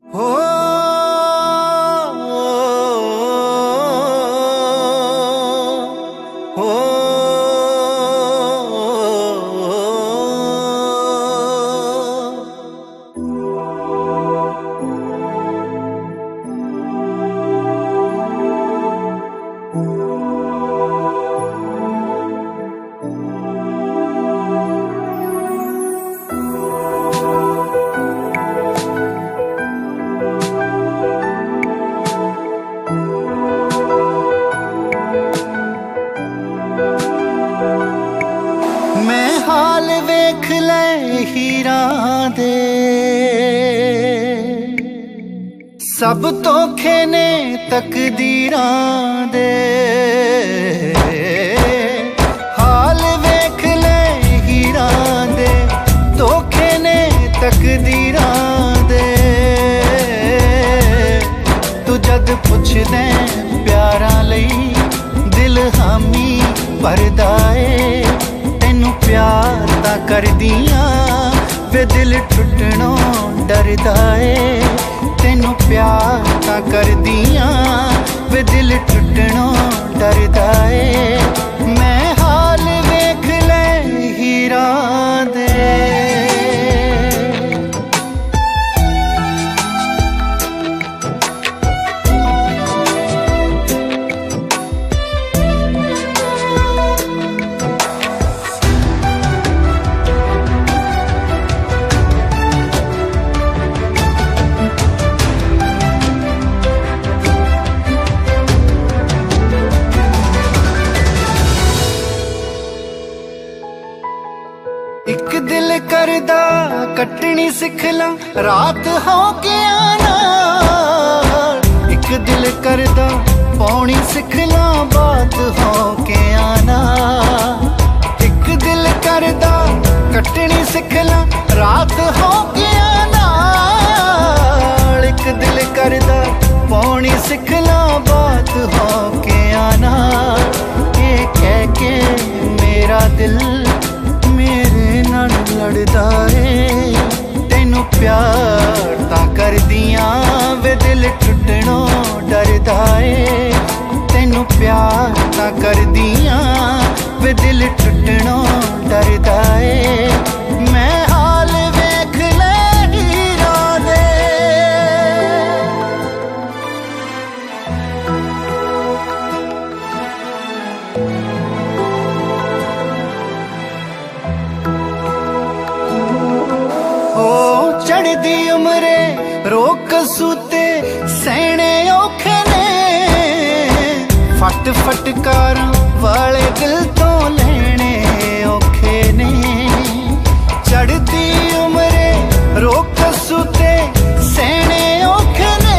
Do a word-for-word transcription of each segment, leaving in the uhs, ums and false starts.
हो वेख ले हीरां दे सब धोखे ने तकदीरां दे। हाल वेख ले हीरां दे धोखे ने तकदीरां दे। तू जद पुछदे प्यारां लई दिल हामी भरदा ए। तेनू प्यार तां करदियां वे दिल टुटणों डरदा ए। तेनू प्यार तां करदियां वे दिल टुटणों डरदा ए। मैं हाल वेख ले हीरां दे। एक दिल करदा कटनी सिख ला रात हो के आना। एक दिल करदा पौनी सिख ला बात हो के आना। एक दिल करदा कटनी सिख ला रात हो के आना। एक दिल करदा पौनी सिख ला बात हो के आना। ये कह के मेरा दिल मेरे नाल लड़दा ए। तेनू प्यार तां करदियां वे दिल टुटणों डरदा ए। तेनू प्यार तां करदियां वे दिल टुटणों डरदा ए। मैं हाल वेख ले हीरां दे। चढ़दी उमरे रोक सूते सहने औखे ने। फट फटकारां वाले दिल तो लेने औखे ने। चढ़दी उमरे रोक सूते सहने औखे ने।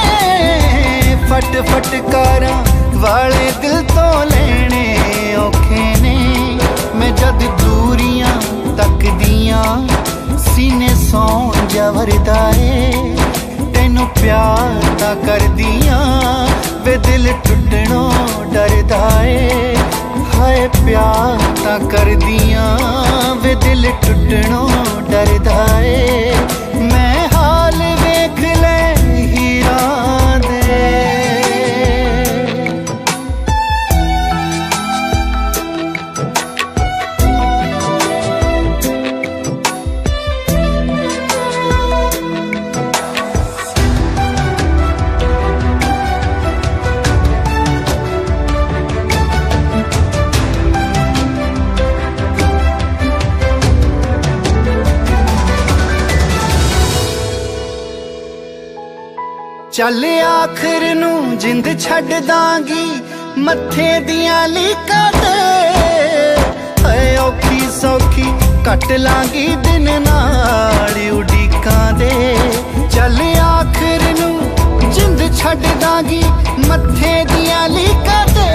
फट फटकारां वाले दिल तो लेने औखे ने। मैं जद दूरियां तकदियां सीने सौं जवरदा ए। तेनू प्यार तां करदियां वे दिल टुटणों डरदा ए। हाय प्यार तां करदियां वे दिल टुटणों डरदा ए। मैं हाल वेख ले हीरां दे। चल आखिर नू जिंद छड़ दांगी मत्थे दियां लीकां ते। ऐ औखी सौखी कट लांगी दिन नाल उडीकां दे। चल आखिर नू जिंद छड़ दांगी मत्थे दियां लीकां ते।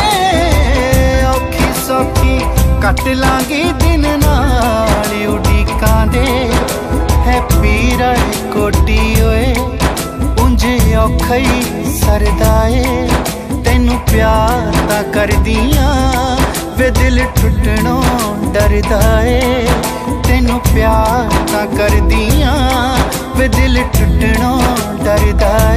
औखी सौखी कट लांगी दिन नाल उडीकां दे। है पीरा कोटी ओए औखा ही सरदा ए। तेनू प्यार तां करदियां वे दिल टुटणों डरदा ए। तेनू प्यार तां करदियां वे दिल टुटणों करदा